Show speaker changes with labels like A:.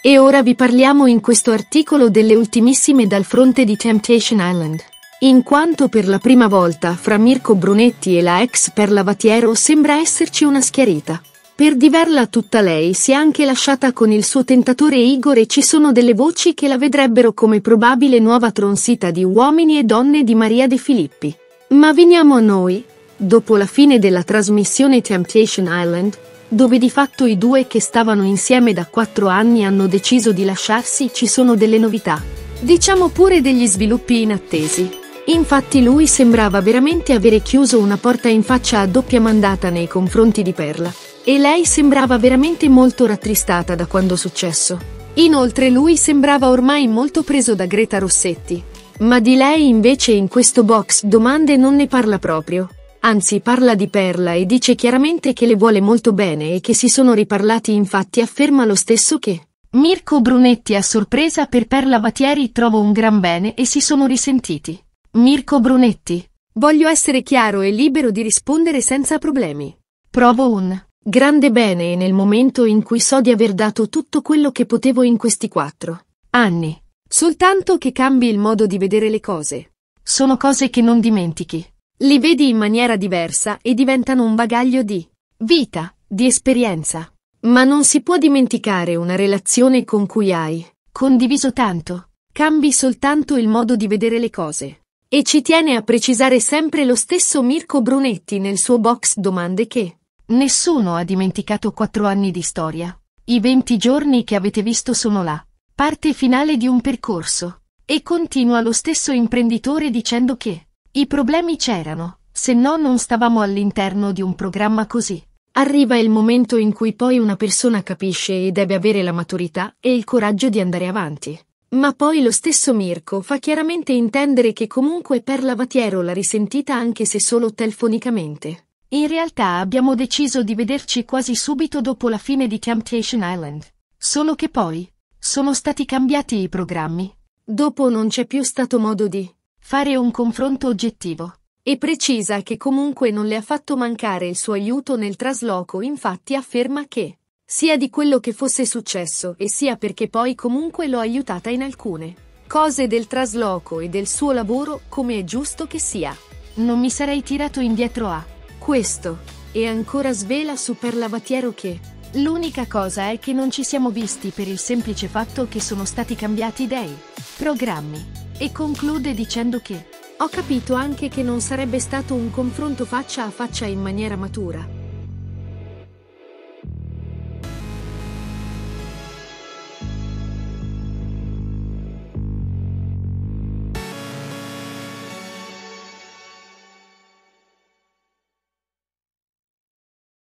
A: E ora vi parliamo in questo articolo delle ultimissime dal fronte di Temptation Island. In quanto per la prima volta fra Mirko Brunetti e la ex Perla Vatiero sembra esserci una schiarita. Per diverla tutta lei si è anche lasciata con il suo tentatore Igor e ci sono delle voci che la vedrebbero come probabile nuova tronsita di Uomini e Donne di Maria De Filippi. Ma veniamo a noi. Dopo la fine della trasmissione Temptation Island, dove di fatto i due che stavano insieme da 4 anni hanno deciso di lasciarsi, ci sono delle novità. Diciamo pure degli sviluppi inattesi. Infatti lui sembrava veramente avere chiuso una porta in faccia a doppia mandata nei confronti di Perla. E lei sembrava veramente molto rattristata da quando successo. Inoltre lui sembrava ormai molto preso da Greta Rossetti. Ma di lei invece in questo box domande non ne parla proprio. Anzi parla di Perla e dice chiaramente che le vuole molto bene e che si sono riparlati, infatti afferma lo stesso che Mirko Brunetti a sorpresa per Perla Vatieri trova un gran bene e si sono risentiti. Mirko Brunetti: voglio essere chiaro e libero di rispondere senza problemi. Provo un grande bene nel momento in cui so di aver dato tutto quello che potevo in questi 4 anni. Soltanto che cambi il modo di vedere le cose. Sono cose che non dimentichi. Li vedi in maniera diversa e diventano un bagaglio di vita, di esperienza. Ma non si può dimenticare una relazione con cui hai condiviso tanto. Cambi soltanto il modo di vedere le cose. E ci tiene a precisare sempre lo stesso Mirko Brunetti nel suo box domande che nessuno ha dimenticato 4 anni di storia. I 20 giorni che avete visto sono la parte finale di un percorso. E continua lo stesso imprenditore dicendo che i problemi c'erano, se no non stavamo all'interno di un programma così. Arriva il momento in cui poi una persona capisce e deve avere la maturità e il coraggio di andare avanti. Ma poi lo stesso Mirko fa chiaramente intendere che comunque Perla Vatiero l'ha risentita anche se solo telefonicamente. In realtà abbiamo deciso di vederci quasi subito dopo la fine di Temptation Island. Solo che poi sono stati cambiati i programmi. Dopo non c'è più stato modo di fare un confronto oggettivo. E precisa che comunque non le ha fatto mancare il suo aiuto nel trasloco, infatti afferma che sia di quello che fosse successo e sia perché poi comunque l'ho aiutata in alcune cose del trasloco e del suo lavoro, come è giusto che sia. Non mi sarei tirato indietro a questo. E ancora svela su Perla Vatiero che l'unica cosa è che non ci siamo visti per il semplice fatto che sono stati cambiati dei programmi. E conclude dicendo che ho capito anche che non sarebbe stato un confronto faccia a faccia in maniera matura.